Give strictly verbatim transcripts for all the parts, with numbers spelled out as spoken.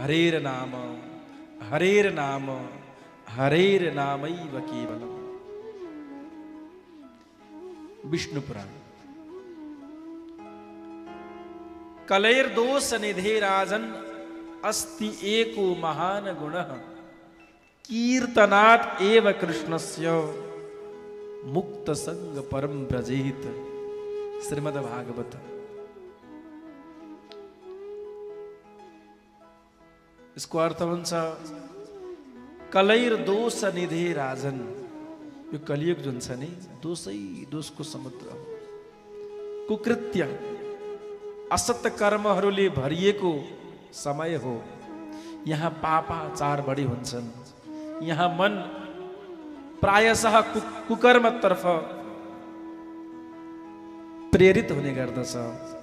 हरेर नाम हरेर नाम हरेर नामैव केवलम। विष्णु पुराण। कलैर दोष निधे राजन अस्ति एको महान गुणः कीर्तनात् एव कृष्णस्य मुक्त संग परम व्रजेत। श्रीमद् भागवत। इसको अर्थ हुन्छ कलैर दोष निधे राजन। यो कलियुग जुन छ नि दोषै दोषको समुद्र हो। कुकृत्य असत कर्महरूले भरिएको समय हो। यहाँ पापाचार बढी हुन्छन्। यहाँ मन प्रायशः कुकर्मतर्फ प्रेरित हुने गर्दछ।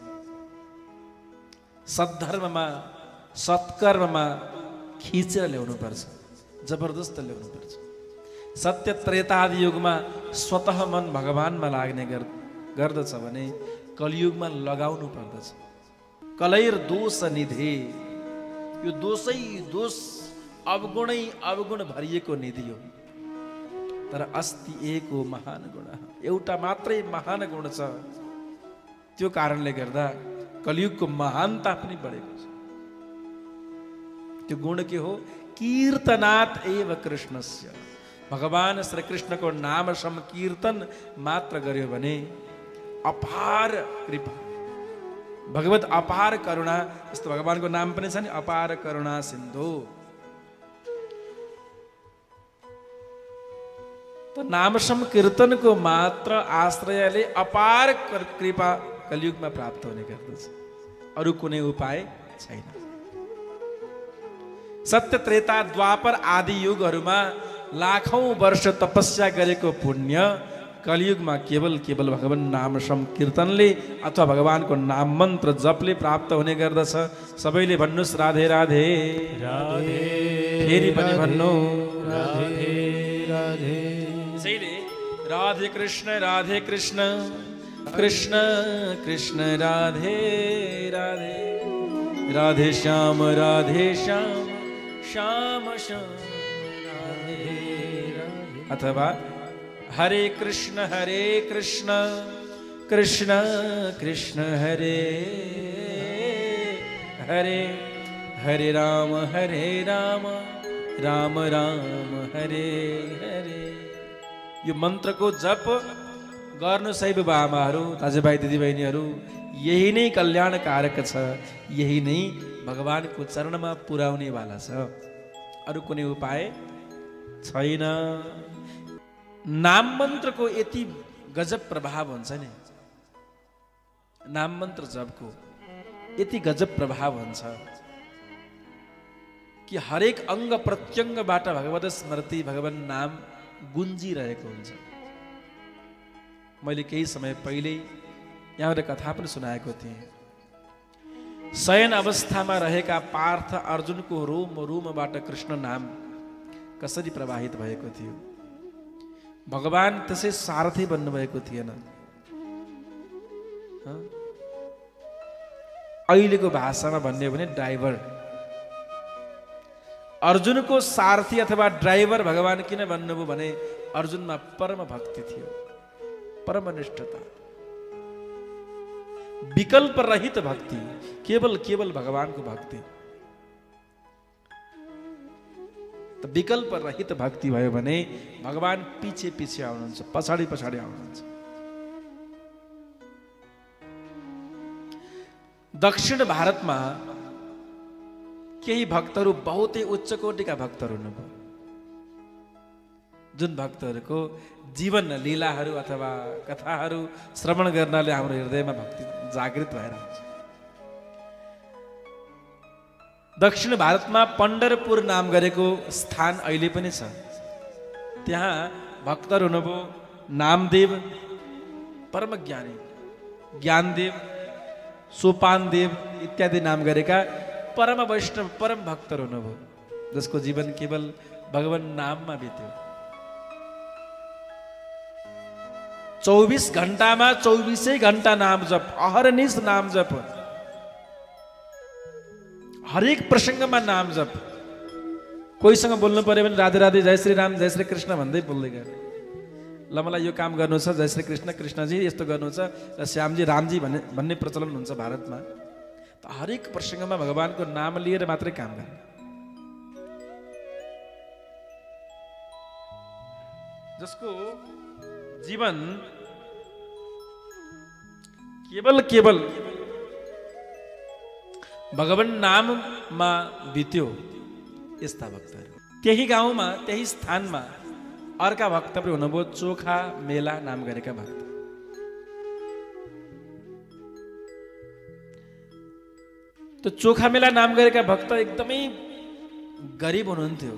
सद्धर्ममा सत्कर्ममा खिचेर ल्याउनु पर्छ, जबरदस्त ल्याउनु पर्छ। सत्य त्रेतादि युगमा स्वतः मन भगवानमा लाग्ने गर्दछ भने कलियुगमा लगाउनु पर्दछ। कलैर दोष निधे। यो दोषै दोष अवगुणै अवगुण भरिएको निधि हो। तर अस्ति एको महान गुण। एउटा मात्रै महान गुण छ। त्यो कारणले गर्दा कलियुगको महानता पनि बढेको छ। त्यो गुण के हो? कीर्तनात् एव कृष्णस्य। भगवान श्री कृष्णको नाम संकीर्तन मात्र गर्यो भने अपार कृपा, भगवत अपार करुणा। यस्तो भगवानको नाम पनि छ नि, अपार करुणा सिन्धु। तो नाम संकीर्तनको मात्र आश्रयले अपार कृपा कलियुगमा प्राप्त हुने गर्दछ। अरु कुनै उपाय छैन। सत्य त्रेता द्वापर आदि युगहरूमा लाखौं वर्ष तपस्या गरेको पुण्य कलियुगमा केवल केवल भगवान नाम संकीर्तनले अथवा भगवानको नाम मन्त्र जपले प्राप्त हुने गर्दछ। सबैले भन्नुस् राधे राधे राधे। फेरि पनि भन्नु राधे राधे। त्यसैले राधे कृष्ण राधे कृष्ण कृष्ण कृष्ण राधे राधे। राधे श्याम राधे श्याम श्याम श्याम राधे राधे। अथवा हरे कृष्ण हरे कृष्ण कृष्ण कृष्ण हरे हरे। हरे राम हरे राम राम राम हरे हरे। यो मन्त्रको जप गर्नु सबै बाबाहरू, दाजुभाइ दिदीबहिनीहरू, यही नै कल्याणकारक छ। यही नै भगवानको चरणमा पुर्याउने वाला छ। अरु कुनै उपाय छैन। नाम मन्त्रको यति गजब प्रभाव हुन्छ नि, नाम मन्त्र जपको यति गजब प्रभाव हुन्छ कि हरेक अङ्ग प्रत्यङ्गबाट भगवत स्मृति भगवान नाम गुन्जिरहेको हुन्छ। मैले केही समय पहिले यहाँ एउटा कथा पनि सुनाएको थिएँ। शयन अवस्थामा रहेका पार्थ अर्जुनको रोम रोमबाट कृष्ण नाम कसरी प्रवाहित भएको थियो। भगवान त्यसै सारथी बन्नुभएको थिएन। अहिलेको भाषामा भन्ने भने ड्राइभर। अर्जुनको सारथी अथवा ड्राइभर भगवान किन भन्नुभयो भने अर्जुनमा परम भक्ति थियो, परम निष्ठता, विकल्प रहित भक्ति, केवल केवल भगवानको भक्ति। त विकल्प रहित भक्ति भयो भने भगवान पछि पछि आउनुहुन्छ, पछाडि पछाडि आउनुहुन्छ। दक्षिण भारतमा केही भक्तहरू बहुतै उच्च कोटिका भक्तहरू हुनुभयो, जुन भक्तहरूको जीवन लीलाहरू अथवा कथाहरू श्रवण गर्नाले हाम्रो हृदयमा भक्ति जागृत भएर आउँछ। दक्षिण भारतमा पण्ढरपुर नाम गरेको स्थान अहिले पनि छ। त्यहाँ भक्तहरू हुनुभयो नामदेव, परम ज्ञानी, ज्ञानदेव, सोपानदेव इत्यादि नाम गरेका परम वैष्णव परम भक्तहरू हुनुभयो, जसको जीवन केवल भगवान नाममा बित्यो। चौबीस घण्टामा चौबीसै घण्टा नाम जप, अहरनिश नाम जप। हरेक प्रसङ्गमा नाम जप। कोहीसँग बोल्नु पर्यो भने राधे राधे, जय श्री राम, जय श्री कृष्ण भन्दै बोल्दै गर्ने। ल मलाई यो काम गर्नु छ, जय श्री कृष्ण, कृष्णजी यस्तो गर्नु छ, र श्यामजी रामजी भन्ने भन्ने प्रचलन हुन्छ भारतमा। त हरेक प्रसङ्गमा भगवानको नाम लिएर मात्रै काम गर्ने। जसको जीवन केवल केवल भगवान नाममा बित्यो, यस्ता भक्तहरू। त्यही गाउँमा त्यही स्थानमा अर्का भक्त पनि हुनुभयो, चोखा मेला नाम गरेका भक्त। त्यो चोखा मेला नाम गरेका भक्त एकदमै गरिब हुनुहुन्थ्यो।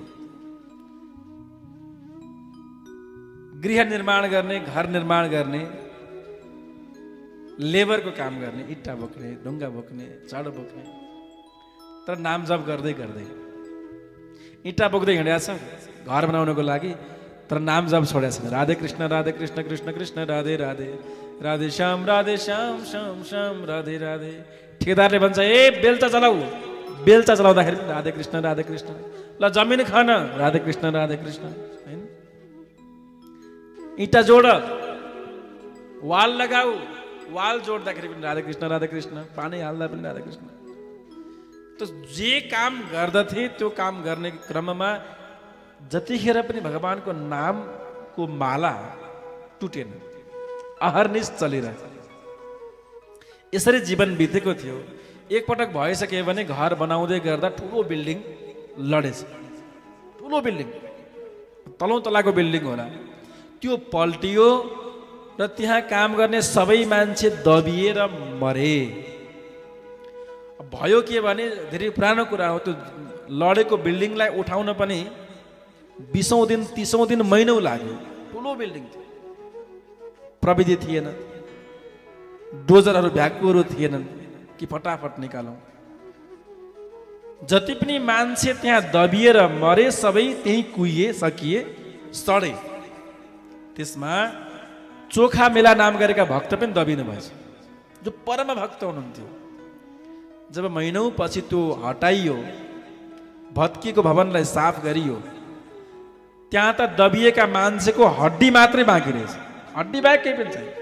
गृह निर्माण गर्ने, घर निर्माण गर्ने, लेबरको काम गर्ने, इट्टा बोक्ने, ढुङ्गा बोक्ने, चाडो बोक्ने, तर नाम जप गर्दै गर्दै इट्टा बोक्दै हिँडेको छ घर बनाउनको लागि, तर नाम जप छोडेको छैन। राधे कृष्ण राधे कृष्ण कृष्ण कृष्ण राधे राधे, राधे श्याम राधे श्याम श्याम श्याम राधे राधे। ठेकेदारले भन्छ ए बेलचा चलाऊ, बेलचा चलाउँदाखेरि पनि राधे कृष्ण राधे कृष्ण। ल जमिन खान, राधे कृष्ण राधे कृष्ण। हैन, इँटा जोड, वाल लगाऊ, वाल जोड्दाखेरि पनि राधे कृष्ण राधे कृष्ण। पानी हाल्दा पनि राधे कृष्ण। त जे काम गर्दथे त्यो काम गर्ने क्रममा जतिखेर पनि भगवानको नामको माला टुटेन, अहर्निश चलिरह्यो। यसरी जीवन बितेको थियो। एकपटक भइसक्यो भने घर बनाउँदै गर्दा ठुलो बिल्डिङ लडेछ, ठुलो बिल्डिङ, तलौँ तलाको बिल्डिङ होला, त्यो पल्टियो र त्यहाँ काम गर्ने सबै मान्छे दबिएर मरे। भयो के भने धेरै पुरानो कुरा हो, त्यो लडेको बिल्डिङलाई उठाउन पनि बिसौँ दिन तिसौँ दिन महिनौ लाग्यो। ठुलो बिल्डिङ थियो, प्रविधि थिएन, डोजरहरू भ्याकुहरू थिएनन् कि फटाफट निकालौँ। जति पनि मान्छे त्यहाँ दबिएर मरे सबै त्यही कुहिए, सकिए, सडे। त्यसमा चोखा मेला नाम गरेका भक्त पनि दबिनु भएछ, जो परम भक्त हुनुहुन्थ्यो। जब महिनौ पछि त्यो हटाइयो, भत्किएको भवनलाई साफ गरियो, त्यहाँ त दबिएका मान्छेको हड्डी मात्रै बाँकी रहेछ, हड्डी बाहेक केही पनि छैन।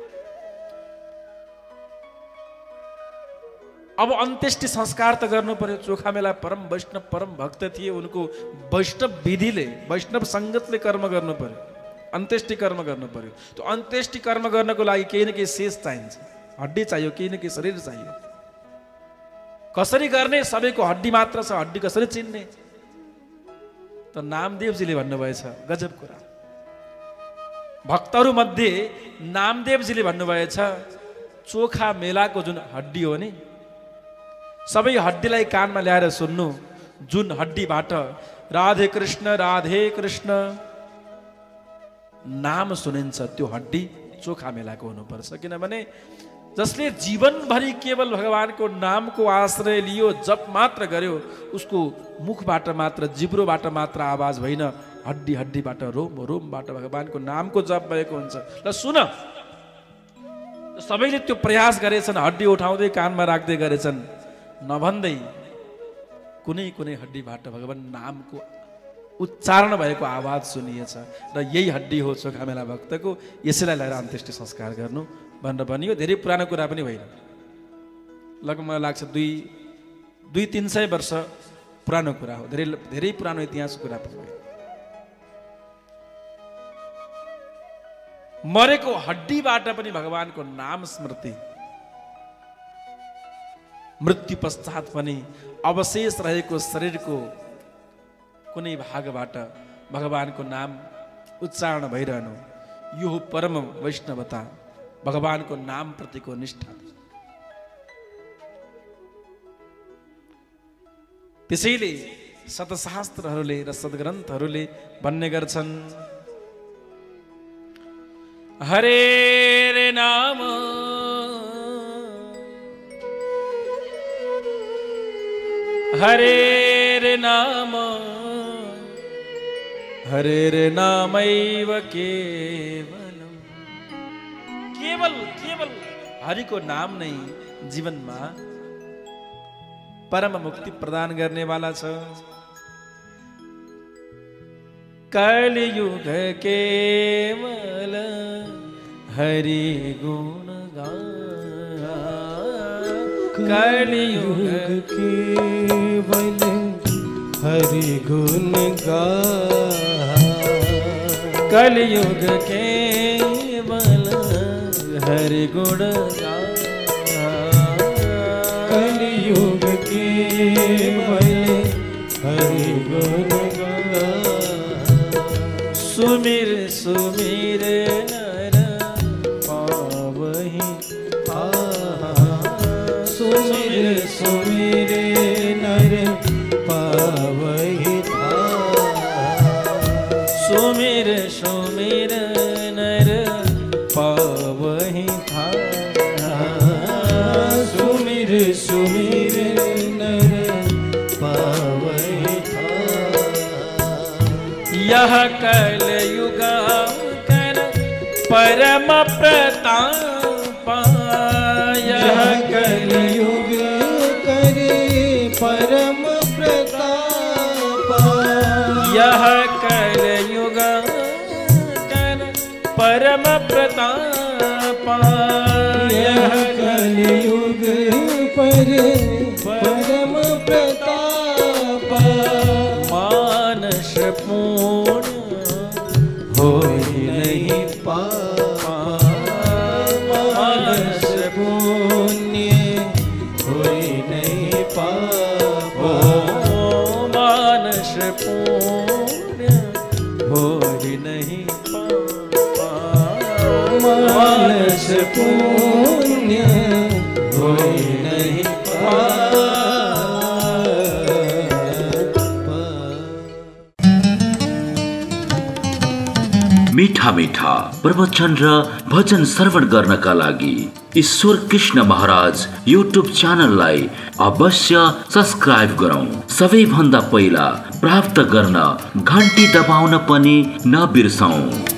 अब अन्त्येष्टि संस्कार त गर्नु पर्यो। चोखा मेला परम वैष्णव परम भक्त थिए, उनको वैष्णव विधिले, वैष्णव सङ्गतले कर्म गर्नु पर्यो, अन्त्येष्टि कर्म गर्नु पर्यो। त्यो अन्त्येष्टि कर्म गर्नको लागि केही न केही शेष चाहिन्छ, हड्डी चाहियो, केही न केही शरीर चाहियो। कसरी गर्ने? सबैको हड्डी मात्र छ, हड्डी कसरी चिन्ने? त नामदेवजीले भन्नुभएछ गजब कुरा। भक्तहरू मध्ये नामदेवजीले भन्नुभएछ चोखा मेलाको जुन हड्डी हो नि, सबै हड्डीलाई कानमा ल्याएर सुन्नु। जुन हड्डीबाट राधे कृष्ण राधे कृष्ण नाम सुनिन्छ त्यो हड्डी चोखा मेलाको हुनुपर्छ। किनभने जसले जीवनभरि केवल भगवानको नामको आश्रय लियो, जप मात्र गर्यो, उसको मुखबाट मात्र, जिब्रोबाट मात्र आवाज होइन, हड्डी हड्डीबाट, रोम रोमबाट भगवानको नामको जप भएको हुन्छ। ल सुन, सबैले त्यो प्रयास गरेछन्, हड्डी उठाउँदै कानमा राख्दै गरेछन्, नभन्दै कुनै कुनै हड्डीबाट भगवान नामको उच्चारण भएको आवाज सुनिएछ र यही हड्डी हो चोखा मेला भक्तको। यसैलाई लिएर अन्त्येष्टि संस्कार गर्नु भनेर भनियो। धेरै पुरानो कुरा पनि होइन, लगभग मलाई लाग्छ दुई दुई तिन सय वर्ष पुरानो कुरा हो, धेरै धेरै पुरानो इतिहासको कुरा पनि होइन। मरेको हड्डीबाट पनि भगवानको नाम स्मृति, मृत्यु पश्चात पनि अवशेष रहेको शरीरको कुनै भागबाट भगवानको नाम उच्चारण भइरहनु, यो हो परम वैष्णवता, भगवानको नाम प्रतिको निष्ठा। त्यसैले सतशास्त्रहरूले र सद्ग्रन्थहरूले भन्ने गर्छन्, हरे रे नाम हरे रे नाम हरे रे नामैव केवलम। केवल केवल हरिको नाम नै जीवनमा परम मुक्ति प्रदान गर्ने वाला छ। कलियुग केवल हरि गुण गान, कलियुग केवल हरि गुण गान, कलियुग केवल हरि गुण गान, कलियुग केवल हरि गुण गान। सुमिर सुमिर नर पावहि सुमिर सुमिर नर पावहि सुमिर सुमिर नर पावहि सुमिर सुमिर नर पावहि। यह कलयुग कर परम प्रताप, यह कलियुग करे परम प्रताप, यह कलयुग कर परम प्रताप, यह कलियुग पर परम प्रताप। मानस पूर्ण होई नहीं पापा, मानस पुण्य होई नहीं पापा, मानस पुण्य होई नहीं पापा, मानस पुण्य होई नहीं पापा। मीठा मीठा प्रवचन र भजन श्रवण गर्नका लागि ईश्वर कृष्ण महाराज युट्युब च्यानललाई अवश्य सब्स्क्राइब गरौँ। सबैभन्दा पहिला प्राप्त गर्न घण्टी दबाउन पनि नबिर्सौँ।